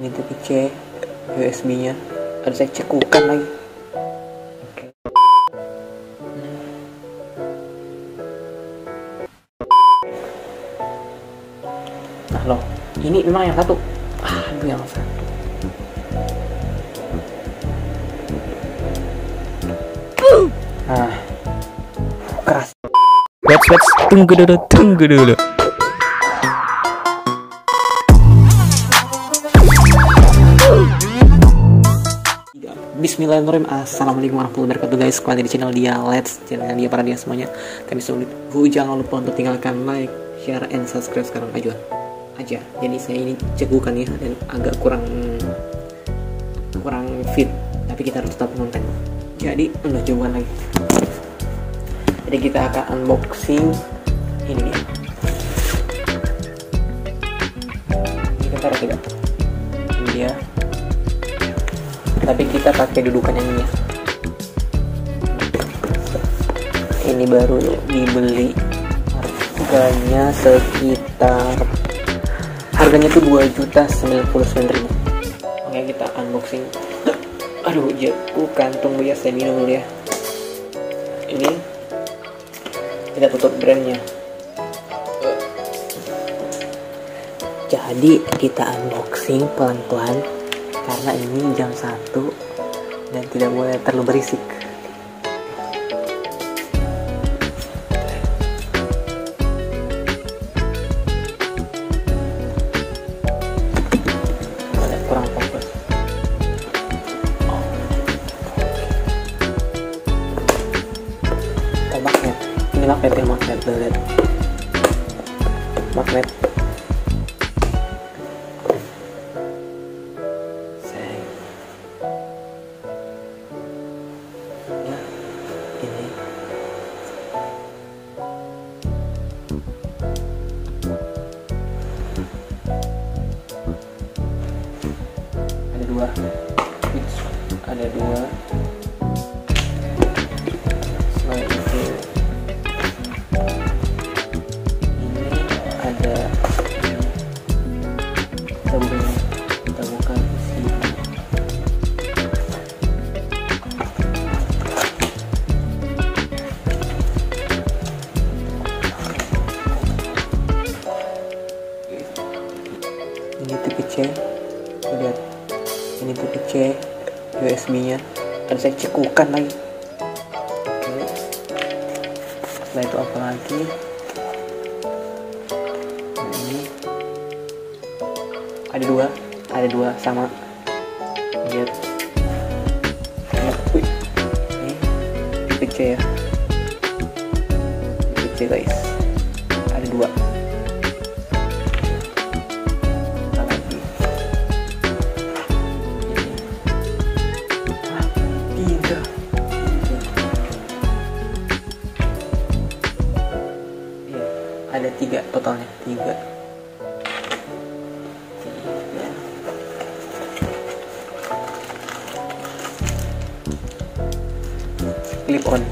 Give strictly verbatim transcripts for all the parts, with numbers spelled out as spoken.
Ini T P C U S B nya ada saya cekukan lagi. Oke. Nah loh, ini memang yang satu. Aduh, yang satu. Nah, keras. Wait, wait, tunggu dulu, tunggu dulu. Bismillahirrahmanirrahim. Assalamualaikum warahmatullahi wabarakatuh guys. Kembali di channel dia Let's, channel dia para dia semuanya. Tapi sebelum itu jangan lupa untuk tinggalkan like, share, and subscribe sekarang aja aja. Jadi saya ini cegukan ya, dan agak kurang kurang fit, tapi kita harus tetap konten. Jadi udah coba lagi. Jadi kita akan unboxing ini dia. Ini kita taruh tidak? Ini dia. Tapi kita pakai dudukan yang ini ya. Ini baru dibeli, harganya sekitar harganya tuh dua juta sembilan puluh sembilan ribu. Oke, kita unboxing. Aduh, jago kantung ya, saya minum dulu ya. Ini kita tutup brandnya. Jadi kita unboxing pelan-pelan karena ini jam satu dan tidak boleh terlalu berisik. Ada kurang fokus. Oh. Oh, magnet. Ini magnet ya, magnet lihat. Magnet. Ada dua, ada dua. Selain itu, ini ada ini. Kita buka, kita buka isi. Ini T P C, lihat. Ini T P C U S B nya ada saya cekukan lagi. Oke, setelah itu apa lagi? Nah, ini ada dua, ada dua sama. Lihat, wih, ini T P C ya, T P C guys, ada dua. Ada tiga totalnya, tiga. tiga. Clip on,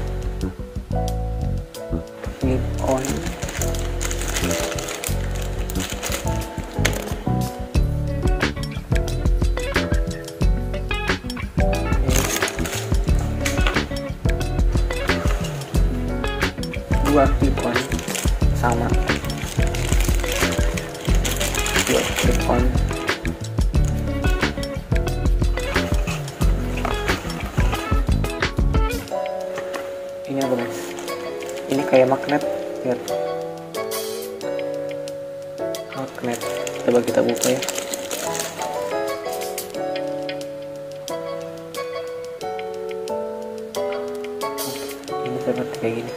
clip on. Dua clip on sama, dua clip on. Ini apa guys? Ini kayak magnet, lihat, magnet. Coba kita buka ya. Ini seperti kayak gini.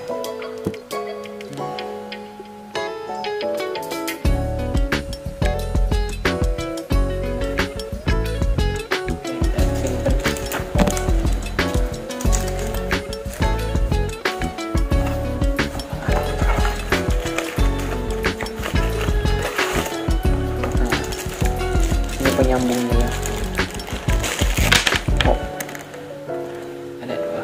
Penyambungnya ya. Oh, ada dua.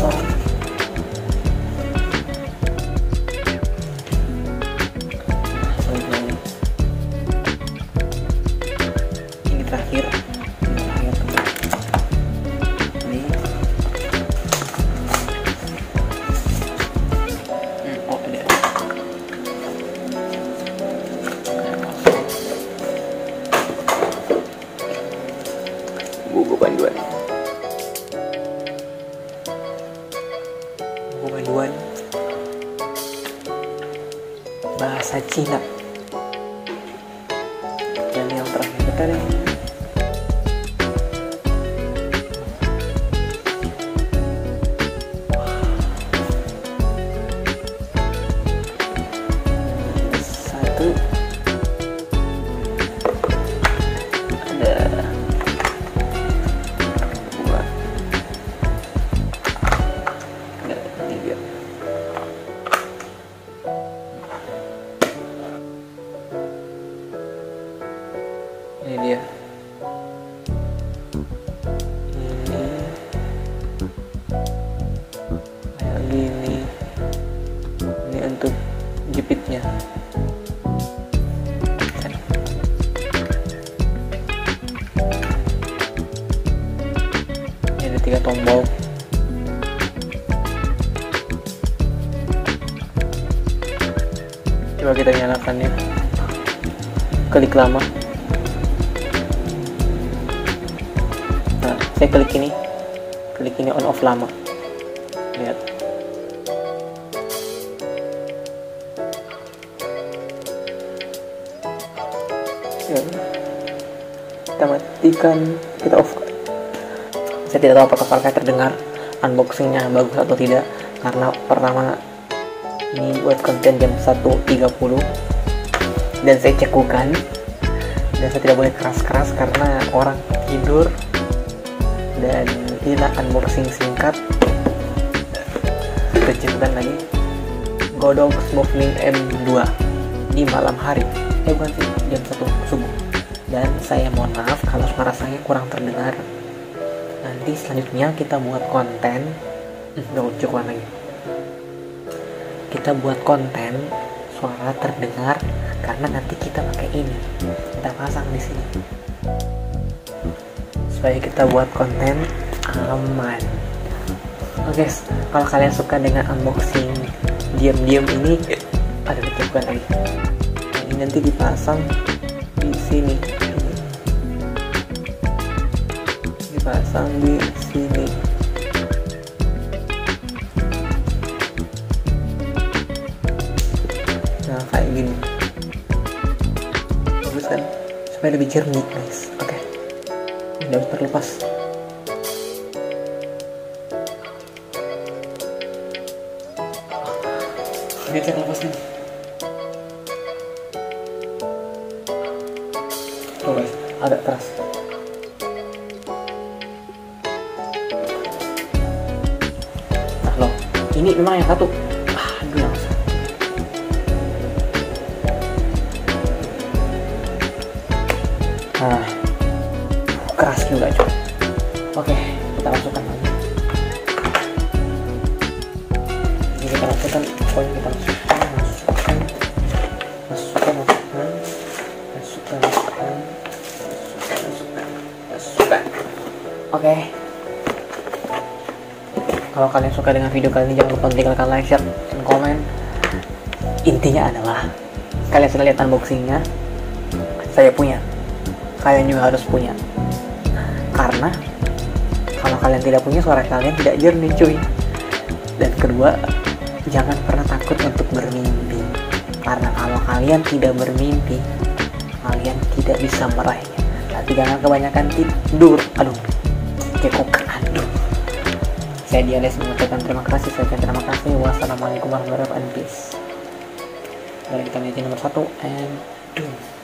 kosong. Ini terakhir. Ini terakhir. Ini. Hmm, oh ada. Buku panduan. Buku panduan bahasa Cina. Dan yang terakhir kita nih. Satu. Ada dua. Ada tiga. Ini dia. Ini kayak gini. Ini untuk jepitnya. Ini ada tiga tombol. Coba kita nyalakan ya. Klik lama. Nah, saya klik ini, klik ini on off lama. Lihat. Ya. Kita matikan, kita off. Saya tidak tahu apakah suara terdengar, unboxingnya bagus atau tidak, karena pertama ini buat konten jam satu tiga puluh dan saya cekukan, dan saya tidak boleh keras-keras karena orang tidur. Dan inilah unboxing singkat. Kita cekukan lagi Godox Moving M dua di malam hari, eh bukan sih, jam satu subuh. Dan saya mohon maaf kalau suara saya kurang terdengar. Nanti selanjutnya kita buat konten, nggak cukup lagi. Kita buat konten suara terdengar karena nanti kita pakai ini, kita pasang di sini supaya kita buat konten aman. Oke guys, kalau kalian suka dengan unboxing diam-diam ini, ada dicoba lagi. Nah, ini nanti dipasang di sini, ini. Dipasang di sini. Nah kayak gini, bagus kan? Supaya lebih jernih guys. Oke, okay. Ini harus terlepas. Ini terlepas nih. Tuh guys, agak keras. Nah loh, ini memang yang satu. Aduh, yang satu. Nah, keras juga coy. Oke, kita masukkan lagi. Ini kita masukkan, pokoknya kita masukkan, masukkan, masukkan, masukkan, masukkan, masukkan, masukkan, masukkan, masukkan. Oke. Kalau kalian suka dengan video kali ini, jangan lupa tinggalkan like, share, dan komen. Intinya adalah kalian sudah lihat unboxingnya, saya punya. Kalian juga harus punya, karena kalau kalian tidak punya, suara kalian tidak jernih cuy. Dan kedua, jangan pernah takut untuk bermimpi, karena kalau kalian tidak bermimpi, kalian tidak bisa meraihnya. Tapi jangan kebanyakan tidur. Aduh, kekokan. Aduh. Saya Diales mengucapkan terima kasih. Saya ucapkan terima kasih. Wassalamualaikum warahmatullahi wabarakatuh. Peace. Mari kita menjadi nomor satu and doom.